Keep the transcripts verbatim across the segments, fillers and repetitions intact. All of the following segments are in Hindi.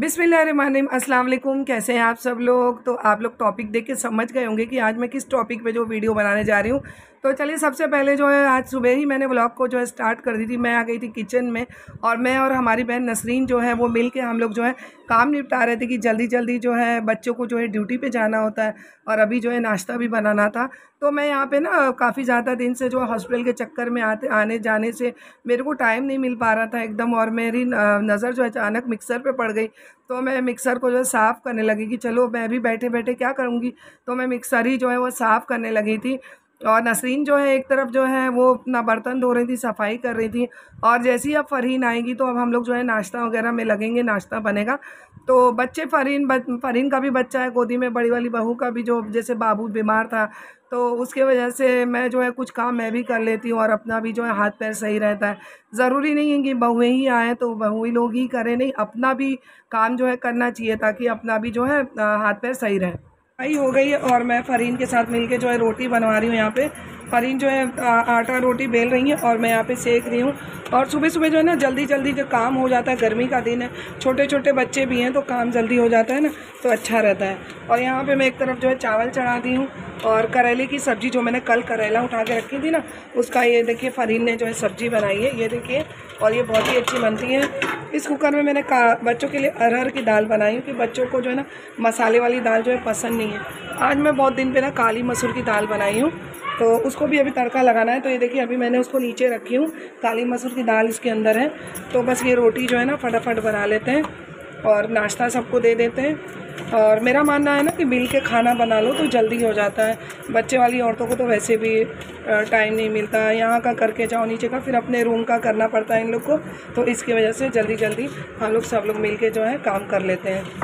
बिस्मिल्लाहिर्रहमानिर्रहीम। अस्सलाम वालेकुम। कैसे हैं आप सब लोग? तो आप लोग टॉपिक देख के समझ गए होंगे कि आज मैं किस टॉपिक पे जो वीडियो बनाने जा रही हूँ। तो चलिए, सबसे पहले जो है आज सुबह ही मैंने व्लॉग को जो है स्टार्ट कर दी थी। मैं आ गई थी किचन में और मैं और हमारी बहन नसरीन जो है वो मिल के हम लोग जो है काम निपटा रहे थे कि जल्दी जल्दी जो है बच्चों को जो है ड्यूटी पे जाना होता है और अभी जो है नाश्ता भी बनाना था। तो मैं यहाँ पे ना काफ़ी ज़्यादा दिन से जो हॉस्पिटल के चक्कर में आते आने जाने से मेरे को टाइम नहीं मिल पा रहा था एकदम, और मेरी नज़र जो है अचानक मिक्सर पे पड़ गई। तो मैं मिक्सर को जो है साफ़ करने लगी कि चलो मैं भी बैठे बैठे क्या करूँगी, तो मैं मिक्सर ही जो है वो साफ़ करने लगी थी। और नसरीन जो है एक तरफ जो है वो अपना बर्तन धो रही थी, सफाई कर रही थी। और जैसे ही अब फ़रहीन आएगी तो अब हम लोग जो है नाश्ता वगैरह में लगेंगे, नाश्ता बनेगा। तो बच्चे फ़रहीन फ़रहीन का भी बच्चा है गोदी में, बड़ी वाली बहू का भी, जो जैसे बाबू बीमार था तो उसके वजह से मैं जो है कुछ काम मैं भी कर लेती हूँ और अपना भी जो है हाथ पैर सही रहता है। ज़रूरी नहीं है कि बहुएँ ही आएँ तो बहु ही लोग ही करें, नहीं, अपना भी काम जो है करना चाहिए ताकि अपना भी जो है हाथ पैर सही रहे। आई हो गई है और मैं फ़रहीन के साथ मिलके जो है रोटी बनवा रही हूँ। यहाँ पे फ़रहीन जो है आटा रोटी बेल रही है और मैं यहाँ पे सेक रही हूँ। और सुबह सुबह जो है ना जल्दी जल्दी जो काम हो जाता है, गर्मी का दिन है, छोटे छोटे बच्चे भी हैं तो काम जल्दी हो जाता है ना, तो अच्छा रहता है। और यहाँ पे मैं एक तरफ जो है चावल चढ़ा दी हूँ और करेले की सब्ज़ी, जो मैंने कल करेला उठा के रखी थी ना, उसका ये देखिए फ़रहीन ने जो है सब्ज़ी बनाई है, ये देखिए, और ये बहुत ही अच्छी बनती है। इस कुकर में मैंने बच्चों के लिए अरहर की दाल बनाई हूँ कि बच्चों को जो है ना मसाले वाली दाल जो है पसंद नहीं है। आज मैं बहुत दिन पे ना काली मसूर की दाल बनाई हूँ, तो उसको भी अभी तड़का लगाना है। तो ये देखिए अभी मैंने उसको नीचे रखी हूँ, काली मसूर की दाल इसके अंदर है। तो बस ये रोटी जो है ना फटाफट बना लेते हैं और नाश्ता सबको दे देते हैं। और मेरा मानना है ना कि मिल के खाना बना लो तो जल्दी हो जाता है। बच्चे वाली औरतों को तो वैसे भी टाइम नहीं मिलता, यहाँ का करके जाओ, नीचे का फिर अपने रूम का करना पड़ता है इन लोग को, तो इसकी वजह से जल्दी जल्दी हम लोग सब लोग मिल के जो है काम कर लेते हैं।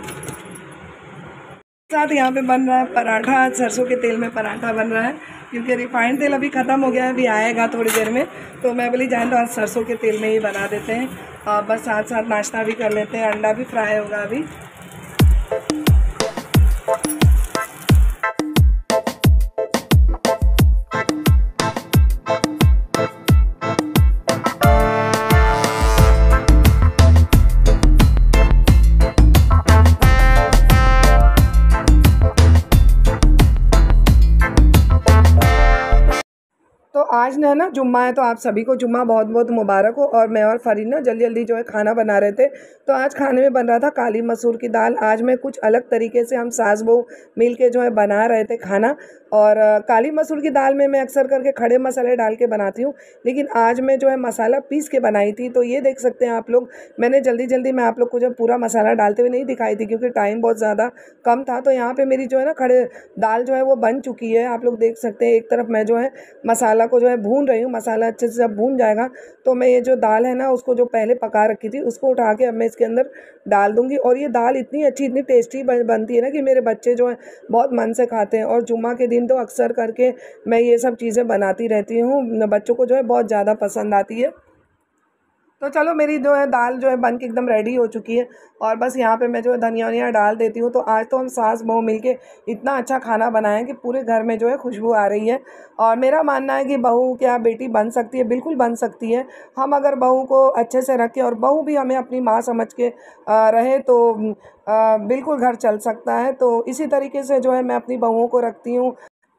साथ यहाँ पे बन रहा है पराठा, सरसों के तेल में पराठा बन रहा है क्योंकि रिफाइंड तेल अभी ख़त्म हो गया है, अभी आएगा थोड़ी देर में। तो मैं बोली जाए तो आज सरसों के तेल में ही बना देते हैं और बस साथ साथ नाश्ता भी कर लेते हैं। अंडा भी फ्राई होगा अभी। तो आज ना ना जुम्मा है, तो आप सभी को जुम्मा बहुत बहुत मुबारक हो। और मैं और फ़रहीन ना जल्दी जल्दी जो है खाना बना रहे थे। तो आज खाने में बन रहा था काली मसूर की दाल। आज मैं कुछ अलग तरीके से हम सास बहू मिल के जो है बना रहे थे खाना। और काली मसूर की दाल में मैं अक्सर करके खड़े मसाले डाल के बनाती हूँ, लेकिन आज मैं जो है मसाला पीस के बनाई थी। तो ये देख सकते हैं आप लोग, मैंने जल्दी जल्दी मैं आप लोग को जब पूरा मसाला डालते हुए नहीं दिखाई थी क्योंकि टाइम बहुत ज़्यादा कम था। तो यहाँ पर मेरी जो है ना खड़े दाल जो है वो बन चुकी है, आप लोग देख सकते हैं। एक तरफ मैं जो है मसाला को जो है भून रही हूँ, मसाला अच्छे से जब भून जाएगा तो मैं ये जो दाल है ना उसको जो पहले पका रखी थी उसको उठा के अब मैं इसके अंदर डाल दूँगी। और ये दाल इतनी अच्छी, इतनी टेस्टी बनती है ना कि मेरे बच्चे जो है बहुत मन से खाते हैं। और जुम्मा के दिन तो अक्सर करके मैं ये सब चीज़ें बनाती रहती हूँ, बच्चों को जो है बहुत ज़्यादा पसंद आती है। तो चलो, मेरी जो है दाल जो है बन के एकदम रेडी हो चुकी है और बस यहाँ पे मैं जो है धनिया वनिया डाल देती हूँ। तो आज तो हम सास बहू मिलके इतना अच्छा खाना बनाए कि पूरे घर में जो है खुशबू आ रही है। और मेरा मानना है कि बहू क्या बेटी बन सकती है, बिल्कुल बन सकती है। हम अगर बहू को अच्छे से रखें और बहू भी हमें अपनी माँ समझ के रहे तो बिल्कुल घर चल सकता है। तो इसी तरीके से जो है मैं अपनी बहुओं को रखती हूँ।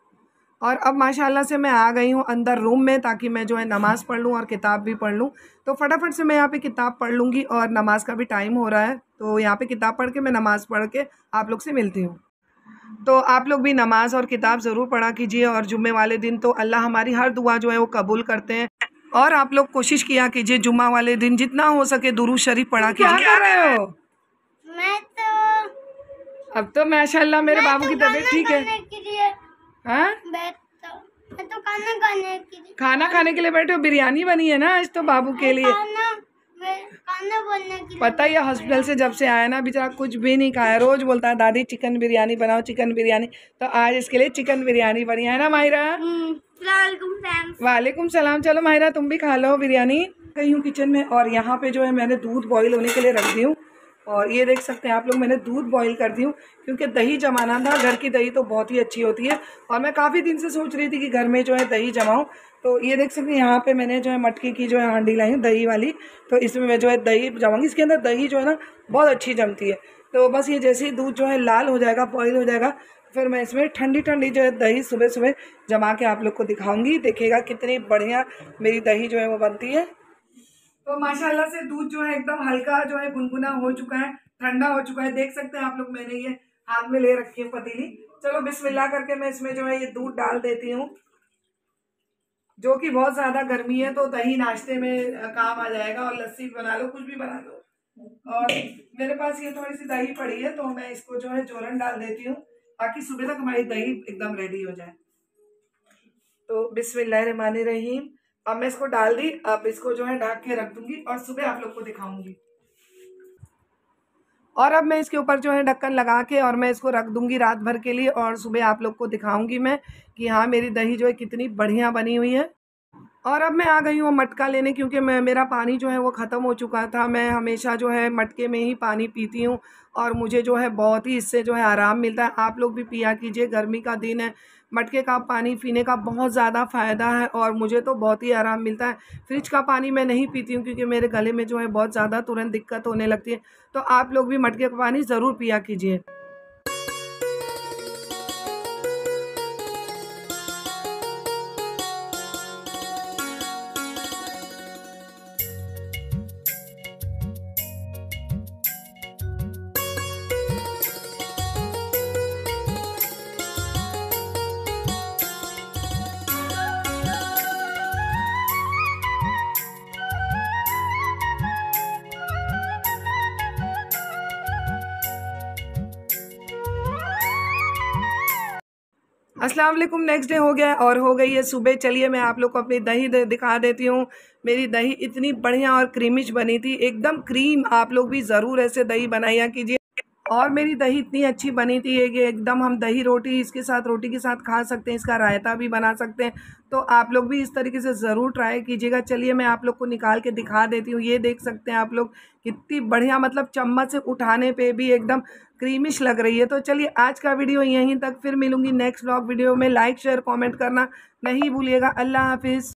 और अब माशाल्लाह से मैं आ गई हूँ अंदर रूम में ताकि मैं जो है नमाज़ पढ़ लूँ और किताब भी पढ़ लूँ। तो फटाफट से मैं यहाँ पे किताब पढ़ लूँगी और नमाज़ का भी टाइम हो रहा है, तो यहाँ पे किताब पढ़ के मैं नमाज़ पढ़ के आप लोग से मिलती हूँ। तो आप लोग भी नमाज़ और किताब ज़रूर पढ़ा कीजिए और जुम्मे वाले दिन तो अल्लाह हमारी हर दुआ जो है वो कबूल करते हैं। और आप लोग कोशिश किया कीजिए जुम्मा वाले दिन जितना हो सके दुरूद शरीफ पढ़ा कीजिए। क्या कर रहे हो? मैं तो अब तो माशाल्लाह मेरे बाबू की तबीयत ठीक है। हाँ? तो, तो खाना खाने के लिए खाना खाने के लिए बैठे हो? बिरयानी बनी है ना आज तो बाबू के लिए। खाना खाना बनने के लिए पता ही है, हॉस्पिटल से जब से आया ना बेचारा कुछ भी नहीं खाया, रोज बोलता है दादी चिकन बिरयानी बनाओ, चिकन बिरयानी। तो आज इसके लिए चिकन बिरयानी बनी है ना माहिरा? वालेकुम सलाम। चलो माहिरा तुम भी खा लो बिरयानी। गई हूँ किचन में और यहाँ पे जो है मैंने दूध बॉईल होने के लिए रख दी हूँ। और ये देख सकते हैं आप लोग, मैंने दूध बॉईल कर दी हूँ क्योंकि दही जमाना था। घर की दही तो बहुत ही अच्छी होती है और मैं काफ़ी दिन से सोच रही थी कि घर में जो है दही जमाऊँ। तो ये देख सकते हैं यहाँ पे मैंने जो है मटके की जो है हांडी लाई हूँ दही वाली, तो इसमें मैं जो है दही जमाऊँगी। इसके अंदर दही जो है ना बहुत अच्छी जमती है। तो बस ये जैसे ही दूध जो है लाल हो जाएगा, बॉईल हो जाएगा, फिर मैं इसमें ठंडी ठंडी जो है दही सुबह सुबह जमा के आप लोग को दिखाऊंगी। देखिएगा कितनी बढ़िया मेरी दही जो है वो बनती है। तो माशाल्लाह से दूध जो है एकदम हल्का जो है गुनगुना हो चुका है, ठंडा हो चुका है। देख सकते हैं आप लोग, मैंने ये हाथ में ले रखी है पतीली। चलो बिस्मिल्लाह करके मैं इसमें जो है ये दूध डाल देती हूँ, जो कि बहुत ज़्यादा गर्मी है तो दही नाश्ते में काम आ जाएगा, और लस्सी बना लो, कुछ भी बना लो। और मेरे पास ये थोड़ी सी दही पड़ी है तो मैं इसको जो है जोरन डाल देती हूँ ताकि सुबह तक हमारी दही एकदम रेडी हो जाए। तो बिस्मिल्लाहिर्रहमानिर्रहीम, अब मैं इसको डाल दी। अब इसको जो है ढक के रख दूंगी और सुबह आप लोग को दिखाऊंगी। और अब मैं इसके ऊपर जो है ढक्कन लगा के और मैं इसको रख दूंगी रात भर के लिए, और सुबह आप लोग को दिखाऊंगी मैं कि हाँ मेरी दही जो है कितनी बढ़िया बनी हुई है। और अब मैं आ गई हूँ मटका लेने, क्योंकि मैं मेरा पानी जो है वो ख़त्म हो चुका था। मैं हमेशा जो है मटके में ही पानी पीती हूँ और मुझे जो है बहुत ही इससे जो है आराम मिलता है। आप लोग भी पिया कीजिए, गर्मी का दिन है, मटके का पानी पीने का बहुत ज़्यादा फ़ायदा है और मुझे तो बहुत ही आराम मिलता है। फ्रिज का पानी मैं नहीं पीती हूँ क्योंकि मेरे गले में जो है बहुत ज़्यादा तुरंत दिक्कत होने लगती है। तो आप लोग भी मटके का पानी ज़रूर पिया कीजिए। अस्सलाम वालेकुम। नेक्स्ट डे हो गया और हो गई है सुबह। चलिए मैं आप लोग को अपनी दही दे, दिखा देती हूँ। मेरी दही इतनी बढ़िया और क्रीमिश बनी थी, एकदम क्रीम। आप लोग भी ज़रूर ऐसे दही बनाया कीजिए। और मेरी दही इतनी अच्छी बनी थी कि एकदम हम दही रोटी इसके साथ रोटी के साथ खा सकते हैं, इसका रायता भी बना सकते हैं। तो आप लोग भी इस तरीके से ज़रूर ट्राई कीजिएगा। चलिए मैं आप लोग को निकाल के दिखा देती हूँ। ये देख सकते हैं आप लोग कितनी बढ़िया, मतलब चम्मच से उठाने पे भी एकदम क्रीमिश लग रही है। तो चलिए आज का वीडियो यहीं तक, फिर मिलूँगी नेक्स्ट व्लॉग वीडियो में। लाइक शेयर कॉमेंट करना नहीं भूलिएगा। अल्लाह हाफिज़।